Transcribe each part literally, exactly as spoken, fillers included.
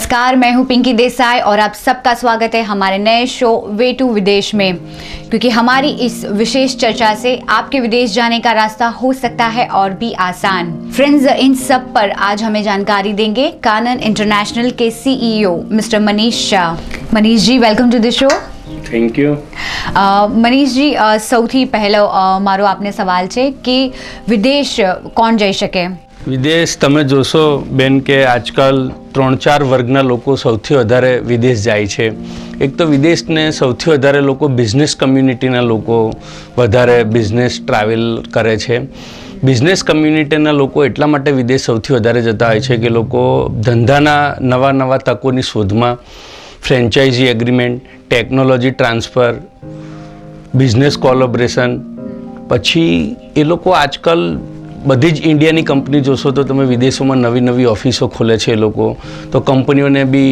नमस्कार, मैं हूं पिंकी देसाई और आप सबका स्वागत है हमारे नए शो वे टू विदेश में, क्योंकि हमारी इस विशेष चर्चा से आपके विदेश जाने का रास्ता हो सकता है और भी आसान। फ्रेंड्स, इन सब पर आज हमें जानकारी देंगे कानन इंटरनेशनल के CEO mister Manish Shah. Manish ji, welcome to the show. Thank you. Manish ji, સૌથી પહેલો મારો આપને સવાલ છે કે વિદેશ કોણ જઈ શકે? વિદેશ તમે જોશો બેન કે આજકાલ ત્રણ ચાર વર્ગના લોકો સૌથી વધારે વિદેશ જાય છે। એક તો વિદેશને સૌથી વધારે લોકો બિઝનેસ કમ્યુનિટીના લોકો વધારે બિઝનેસ ટ્રાવેલ કરે છે। બિઝનેસ કમ્યુનિટીના લોકો એટલા માટે વિદેશ સૌથી વધારે જતા હોય છે કે લોકો ધંધાના નવા નવા તકોની શોધમાં franchise agreement, technology transfer, business collaboration, પછી એ લોકો આજકાલ બધી જ ઇન્ડિયાની કંપની જોશો તો તમે વિદેશોમાં નવી નવી ઓફિસો ખોલે છે એ લોકો, તો કંપનીઓને બી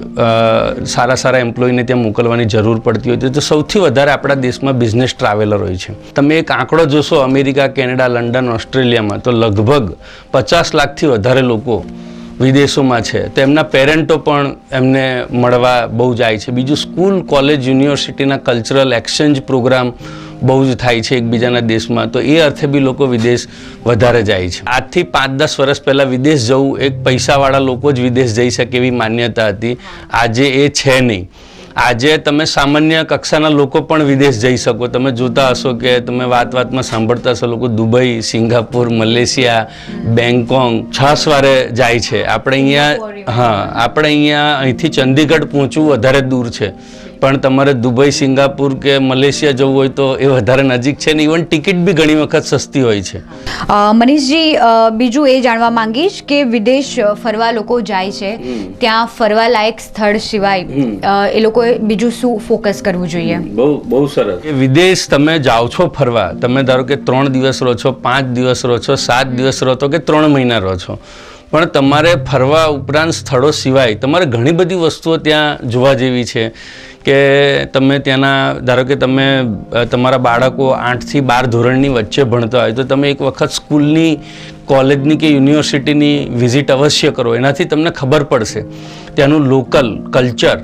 સારા સારા એમ્પ્લોયને ત્યાં મોકલવાની જરૂર પડતી હોય તો સૌથી વધારે આપણા દેશમાં બિઝનેસ ટ્રાવેલર હોય છે। તમે એક આંકડો જોશો અમેરિકા, કેનેડા, લંડન, ઓસ્ટ્રેલિયામાં તો લગભગ પચાસ લાખથી વધારે લોકો વિદેશોમાં છે। તો એમના પેરેન્ટો પણ એમને મળવા બહુ જાય છે। બીજું સ્કૂલ, કોલેજ, યુનિવર્સિટીના કલ્ચરલ એક્સચેન્જ પ્રોગ્રામ બહુ જ થાય છે એકબીજાના દેશમાં, તો એ અર્થે બી લોકો વિદેશ વધારે જાય છે। આજથી પાંચ દસ વર્ષ પહેલાં વિદેશ જવું એક પૈસાવાળા લોકો જ વિદેશ જઈ શકે એવી માન્યતા હતી। આજે એ છે નહીં। આજે તમે સામાન્ય કક્ષાના લોકો પણ વિદેશ જઈ શકો। તમે જોતા હશો કે તમે વાત વાતમાં સાંભળતા હશો લોકો દુબઈ, સિંગાપુર, મલેશિયા, બેંગકોક છ વારે જાય છે। આપણે અહીંયા હા આપણે અહીંયા અહીંથી ચંદીગઢ પહોંચવું વધારે દૂર છે, પણ તમારે દુબઈ, સિંગાપુર કે મલેશિયા જવું હોય તો એ વધારે નજીક છે ને ઇવન ટિકિટ બી ઘણી વખત સસ્તી હોય છે। મનીષજી, બીજું એ જાણવા માંગીશ કે વિદેશ ફરવા લોકો જાય છે, ત્યાં ફરવા લાયક સ્થળ સિવાય એ લોકોએ બીજું શું ફોકસ કરવું જોઈએ? બહુ બહુ સરસ। વિદેશ તમે જાઓ છો ફરવા, તમે ધારો કે ત્રણ દિવસ રહો છો, પાંચ દિવસ રહો છો, સાત દિવસ રહો છો કે ત્રણ મહિના રહો છો, પણ તમારે ફરવા ઉપરાંત સ્થળો સિવાય તમારે ઘણી બધી વસ્તુઓ ત્યાં જોવા જેવી છે કે તમે ત્યાંના ધારો કે તમે તમારા બાળકો આઠથી બાર ધોરણની વચ્ચે ભણતા હોય તો તમે એક વખત સ્કૂલની, કોલેજની કે યુનિવર્સિટીની વિઝિટ અવશ્ય કરો। એનાથી તમને ખબર પડશે ત્યાંનું લોકલ કલ્ચર,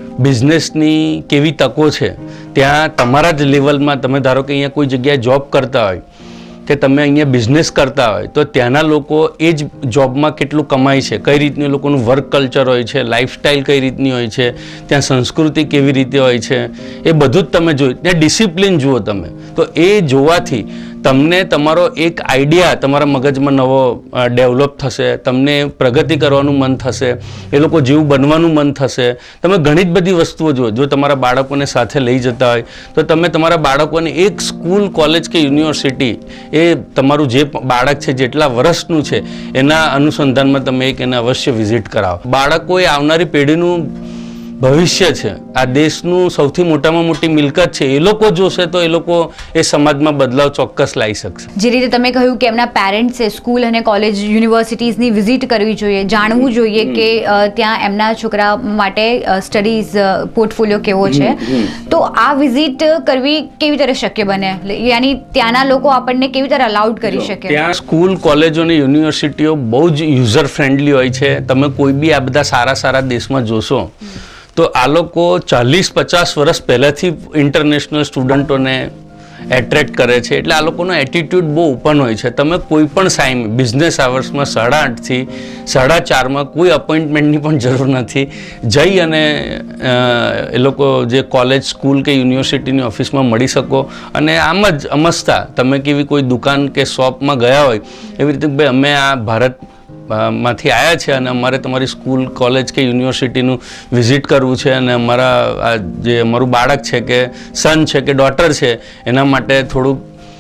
બિઝનેસની કેવી તકો છે ત્યાં। તમારા જ લેવલમાં તમે ધારો કે અહીંયા કોઈ જગ્યાએ જોબ કરતા હોય કે તમે અહીંયા બિઝનેસ કરતા હોય તો ત્યાંના લોકો એ જ જોબમાં કેટલું કમાય છે, કઈ રીતનું એ લોકોનું વર્ક કલ્ચર હોય છે, લાઈફસ્ટાઈલ કઈ રીતની હોય છે, ત્યાં સંસ્કૃતિ કેવી રીતે હોય છે, એ બધું જ તમે જોયું। ત્યાં ડિસિપ્લિન જુઓ તમે, તો એ જોવાથી તમને તમારો એક આઈડિયા તમારા મગજમાં નવો ડેવલપ થશે, તમને પ્રગતિ કરવાનું મન થશે, એ લોકો જેવું બનવાનું મન થશે। તમે ઘણી જ બધી વસ્તુઓ જુઓ। જો તમારા બાળકોને સાથે લઈ જતા હોય તો તમે તમારા બાળકોને એક સ્કૂલ, કોલેજ કે યુનિવર્સિટી એ તમારું જે બાળક છે જેટલા વર્ષનું છે એના અનુસંધાનમાં તમે એક એને અવશ્ય વિઝિટ કરાવો। બાળકો એ આવનારી પેઢીનું ભવિષ્ય છે, આ દેશનું સૌથી મોટામાં મોટી મિલકત છે। એ લોકો જોશે તો એ લોકો એ સમાજમાં બદલાવ ચોક્કસ લાવી શકશે। જે રીતે તમે કહ્યું કે એમના પેરેન્ટ્સે સ્કૂલ અને કોલેજ, યુનિવર્સિટીઝની વિઝિટ કરવી જોઈએ, જાણવું જોઈએ કે ત્યાં એમના છોકરા માટે સ્ટડીઝ પોર્ટફોલિયો કેવો છે, તો આ વિઝિટ કરવી કેવી રીતે શક્ય બને? યાની ત્યાંના લોકો આપણને કેવી રીતે અલાઉડ કરી શકે? ત્યાં સ્કૂલ, કોલેજો અને યુનિવર્સિટીઓ બહુ જ યુઝર ફ્રેન્ડલી હોય છે। તમે કોઈ બી આ બધા સારા સારા દેશમાં જોશો તો આ લોકો ચાલીસ પચાસ વર્ષ પહેલાંથી ઇન્ટરનેશનલ સ્ટુડન્ટોને એટ્રેક્ટ કરે છે, એટલે આ લોકોનો એટીટ્યૂડ બહુ ઓપન હોય છે। તમે કોઈ પણ સાઈમ બિઝનેસ આવર્સમાં સાડા આઠથી સાડા ચારમાં કોઈ અપોઇન્ટમેન્ટની પણ જરૂર નથી, જઈ અને એ લોકો જે કોલેજ, સ્કૂલ કે યુનિવર્સિટીની ઓફિસમાં મળી શકો અને આમ જ અમસ્તા તમે કેવી કોઈ દુકાન કે શોપમાં ગયા હોય એવી રીતે ભાઈ અમે આ ભારત માંથી આવ્યા છે અને અમારે તમારી સ્કૂલ, કોલેજ કે યુનિવર્સિટીનું વિઝિટ કરવું છે અને અમારા આ જે અમારું બાળક છે કે સન છે કે ડોટર છે એના માટે થોડુંક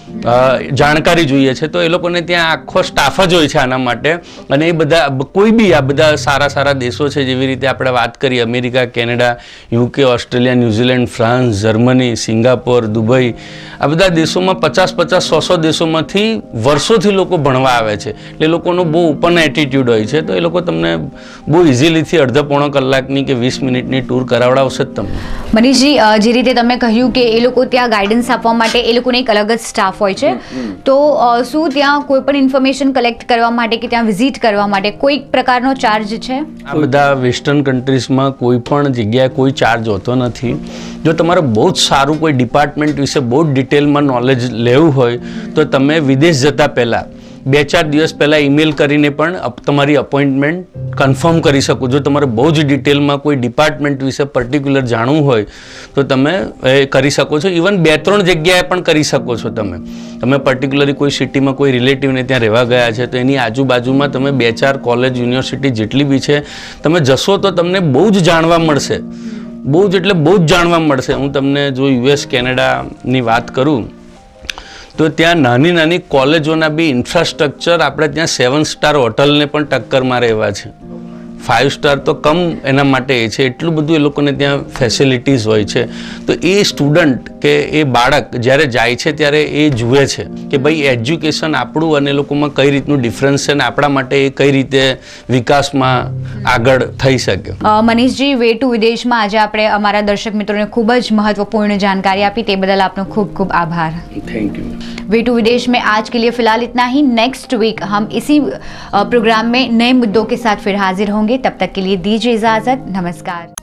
જાણકારી જોઈએ છે, તો એ લોકોને ત્યાં આખો સ્ટાફ જ હોય છે આના માટે। અને એ બધા કોઈ બી આ બધા સારા સારા દેશો છે, જેવી રીતે આપણે વાત કરીએ America, Canada, UK, Australia, New Zealand, France, Germany, Singapore, Dubai, આ બધા દેશોમાં પચાસ પચાસ સો સો દેશોમાંથી વર્ષોથી લોકો ભણવા આવે છે। એટલે એ લોકોનો બહુ ઓપન એટીટ્યૂડ હોય છે, તો એ લોકો તમને બહુ ઇઝીલીથી અડધા પોણો કલાકની કે વીસ મિનિટની ટૂર કરાવડાવશે જ તમને। મનીષજી, જે રીતે તમે કહ્યું કે એ લોકો ત્યાં ગાઈડન્સ આપવા માટે એ લોકોને એક અલગ જ સ્ટાફ સ્ટાફ હોય છે, તો અ, શું ત્યાં કોઈ પણ ઇન્ફોર્મેશન કલેક્ટ કરવા માટે કે ત્યાં વિઝિટ કરવા માટે કોઈ પ્રકારનો ચાર્જ છે? આ બધા વેસ્ટર્ન કન્ટ્રીઝમાં કોઈ પણ જગ્યાએ કોઈ ચાર્જ હોતો નથી. જો તમારે બહુ જ સારું કોઈ ડિપાર્ટમેન્ટ વિશે બહુ જ ડિટેલમાં નોલેજ લેવું હોય તો તમે વિદેશ જતાં પહેલાં બે ચાર દિવસ પહેલાં ઈમેલ કરીને પણ તમારી અપોઇન્ટમેન્ટ કન્ફર્મ કરી શકો. જો તમારે બહુ જ ડિટેલમાં કોઈ ડિપાર્ટમેન્ટ વિશે પર્ટિક્યુલર જાણવું હોય તો તમે એ કરી શકો છો. ઇવન બે ત્રણ જગ્યાએ પણ કરી શકો છો. તમે તમે પર્ટિક્યુલરલી કોઈ સિટીમાં કોઈ રિલેટિવને ત્યાં રહેવા ગયા છે તો એની આજુબાજુમાં તમે બે ચાર કોલેજ યુનિવર્સિટી જેટલી બી છે તમે જશો તો તમને બહુ જ જાણવા મળશે. બહુ જ એટલે બહુ જ જાણવા મળશે. હું તમને જો યુએસ કેનેડાની વાત કરું તો ત્યાં નાની નાની કોલેજોના બી ઇન્ફ્રાસ્ટ્રક્ચર આપણે ત્યાં સેવન સ્ટાર હોટલને પણ ટક્કર મારે એવા છે. ફાઇવ સ્ટાર તો કમ એના માટે એ છે, એટલું બધું એ લોકોને ત્યાં ફેસિલિટીઝ હોય છે. તો એ સ્ટુડન્ટ કે એ બાળક જ્યારે જાય છે ત્યારે એ જુએ છે કે ભાઈ એજ્યુકેશન આપણું અને એ લોકોમાં કઈ રીતનું ડિફરન્સ છે ને આપણા માટે એ કઈ રીતે વિકાસમાં આગળ થઈ શકે. અ, મનીષજી, વે ટુ વિદેશમાં આજે આપણે અમારા દર્શક મિત્રોને ખૂબ જ महत्वपूर्ण जानकारी આપી, તે બદલ આપનો ખૂબ ખૂબ आभार. Thank you. वे टू विदेश में आज के लिए फिलहाल इतना ही. नेक्स्ट वीक हम इसी प्रोग्राम में नए मुद्दों के साथ फिर हाजिर होंगे. तब तक के लिए दीजिए इजाजत. नमस्कार.